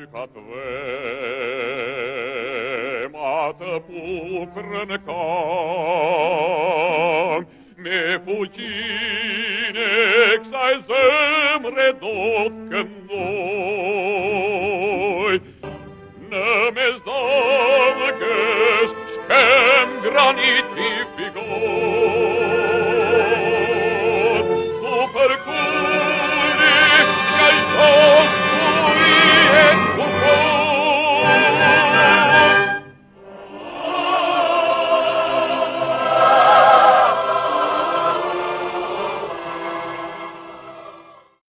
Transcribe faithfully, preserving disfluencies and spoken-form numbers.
Mată putrân cam, me fucine exai zemre dot că noi ne-mez dam găs, schem granitificoi.